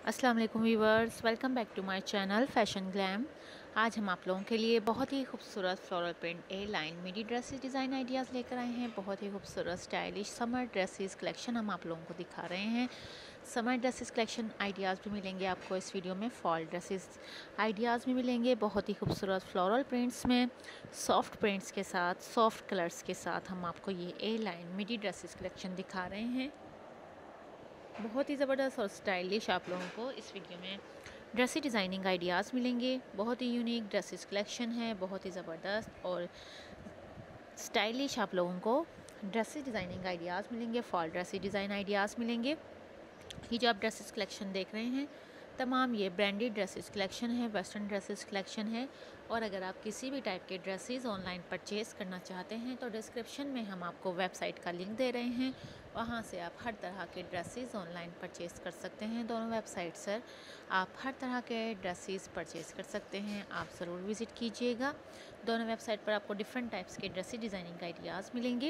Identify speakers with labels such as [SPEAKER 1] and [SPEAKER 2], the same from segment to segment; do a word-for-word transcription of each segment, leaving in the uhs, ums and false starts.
[SPEAKER 1] अस्सलाम वालेकुम viewers, welcome back to my channel fashion glam. आज हम आप लोगों के लिए बहुत ही खूबसूरत floral print A line midi dresses design ideas लेकर आए हैं। बहुत ही खूबसूरत स्टाइलिश समर ड्रेसेस कलेक्शन हम आप लोगों को दिखा रहे हैं। समर ड्रेसेस कलेक्शन आइडियाज़ भी मिलेंगे आपको इस वीडियो में, फॉल ड्रेसेस आइडियाज़ भी मिलेंगे बहुत ही खूबसूरत फ्लोरल प्रिंट्स में, सॉफ्ट प्रिंट्स के साथ, सॉफ्ट कलर्स के साथ हम आपको ये A line midi dresses collection दिखा रहे हैं। बहुत ही ज़बरदस्त और स्टाइलिश आप लोगों को इस वीडियो में ड्रेसी डिज़ाइनिंग आइडियाज़ मिलेंगे। बहुत ही यूनिक ड्रेसेस कलेक्शन है, बहुत ही ज़बरदस्त और स्टाइलिश आप लोगों को ड्रेसी डिज़ाइनिंग आइडियाज़ मिलेंगे। फॉल ड्रेसी डिज़ाइन आइडियाज़ मिलेंगे। ये जो आप ड्रेसेस कलेक्शन देख रहे हैं तमाम ये ब्रांडेड ड्रेसेस कलेक्शन है, वेस्टर्न ड्रेसेस कलेक्शन है। और अगर आप किसी भी टाइप के ड्रेसेस ऑनलाइन परचेज़ करना चाहते हैं तो डिस्क्रिप्शन में हम आपको वेबसाइट का लिंक दे रहे हैं, वहां से आप हर तरह के ड्रेसेस ऑनलाइन परचेज़ कर सकते हैं। दोनों वेबसाइट से आप हर तरह के ड्रेसेस परचेज़ कर सकते हैं, आप ज़रूर विज़िट कीजिएगा। दोनों वेबसाइट पर आपको डिफरेंट टाइप्स के ड्रेसेस डिज़ाइनिंग आइडियाज़ मिलेंगे।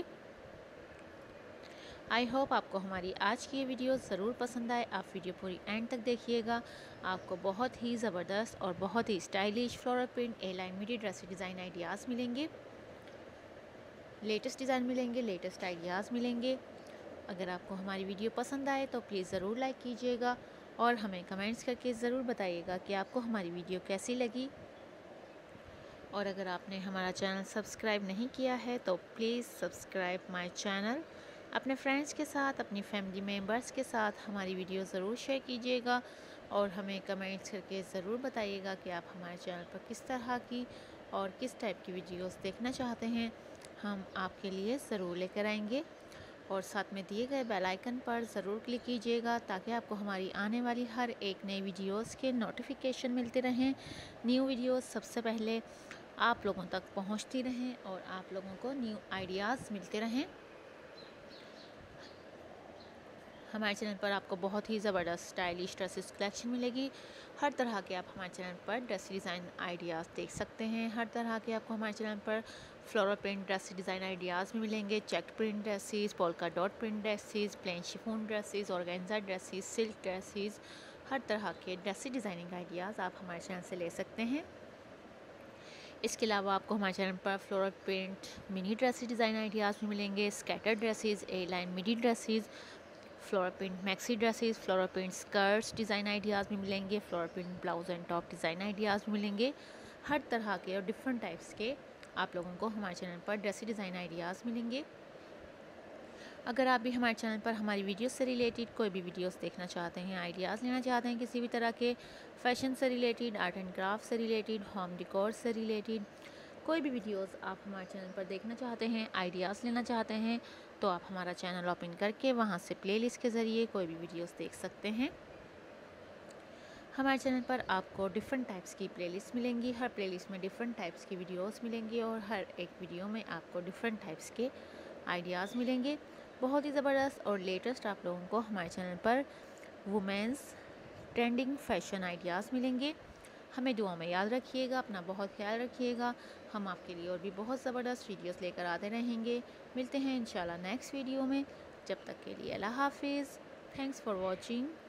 [SPEAKER 1] आई होप आपको हमारी आज की ये वीडियो ज़रूर पसंद आए। आप वीडियो पूरी एंड तक देखिएगा, आपको बहुत ही ज़बरदस्त और बहुत ही stylish floral print A line midi dress design ideas मिलेंगे, लेटेस्ट डिज़ाइन मिलेंगे, लेटेस्ट आइडियाज़ मिलेंगे। अगर आपको हमारी वीडियो पसंद आए तो प्लीज़ ज़रूर लाइक कीजिएगा और हमें कमेंट्स करके ज़रूर बताइएगा कि आपको हमारी वीडियो कैसी लगी। और अगर आपने हमारा चैनल सब्सक्राइब नहीं किया है तो प्लीज़ सब्सक्राइब माय चैनल। अपने फ्रेंड्स के साथ, अपनी फैमिली मेम्बर्स के साथ हमारी वीडियो ज़रूर शेयर कीजिएगा और हमें कमेंट्स करके ज़रूर बताइएगा कि आप हमारे चैनल पर किस तरह की और किस टाइप की वीडियोस देखना चाहते हैं। हम आपके लिए ज़रूर लेकर आएंगे। और साथ में दिए गए बेल आइकन पर ज़रूर क्लिक कीजिएगा ताकि आपको हमारी आने वाली हर एक नई वीडियोस के नोटिफिकेशन मिलते रहें। न्यू वीडियोस सबसे पहले आप लोगों तक पहुंचती रहें और आप लोगों को न्यू आइडियाज़ मिलते रहें। हमारे चैनल पर आपको बहुत ही ज़बरदस्त स्टाइलिश ड्रेसेस कलेक्शन मिलेगी। हर तरह के आप हमारे चैनल पर ड्रेस डिज़ाइन आइडियाज़ देख सकते हैं। हर तरह के आपको हमारे चैनल पर floral print dress design ideas भी मिलेंगे। Check print dresses, polka dot print dresses, plain chiffon dresses, organza dresses, silk dresses, हर तरह के ड्रेस डिज़ाइनिंग आइडियाज़ आप हमारे चैनल से ले सकते हैं। इसके अलावा आपको हमारे चैनल पर floral print mini dresses design ideas भी मिलेंगे। Skater dresses, A line midi dresses, floral print maxi dresses, floral print skirts design ideas भी मिलेंगे। Floral print blouse and top design ideas भी मिलेंगे। हर तरह के और डिफरेंट टाइप्स के आप लोगों को हमारे चैनल पर ड्रेसी डिज़ाइन आइडियाज़ मिलेंगे। अगर आप भी हमारे चैनल पर हमारी वीडियोस से रिलेटेड कोई भी वीडियोस देखना चाहते हैं, आइडियाज़ लेना चाहते हैं किसी भी तरह के, फैशन से रिलेटेड, आर्ट एंड क्राफ्ट से रिलेटेड, होम डेकोर से रिलेटेड कोई भी वीडियोस आप हमारे चैनल पर देखना चाहते हैं, आइडियाज़ लेना चाहते हैं, तो आप हमारा चैनल ओपन करके वहां से प्लेलिस्ट के ज़रिए कोई भी वीडियोस देख सकते हैं। हमारे चैनल पर आपको डिफरेंट टाइप्स की प्लेलिस्ट मिलेंगी। हर प्लेलिस्ट में डिफरेंट टाइप्स की वीडियोस मिलेंगी और हर एक वीडियो में आपको डिफरेंट टाइप्स के आइडियाज़ मिलेंगे। बहुत ही ज़बरदस्त और लेटेस्ट आप लोगों को हमारे चैनल पर वुमेंस ट्रेंडिंग फैशन आइडियाज़ मिलेंगे। हमें दुआ में याद रखिएगा, अपना बहुत ख्याल रखिएगा। हम आपके लिए और भी बहुत ज़बरदस्त वीडियोस लेकर आते रहेंगे। मिलते हैं इंशाल्लाह नेक्स्ट वीडियो में। जब तक के लिए अल्लाह हाफिज़। Thanks for watching.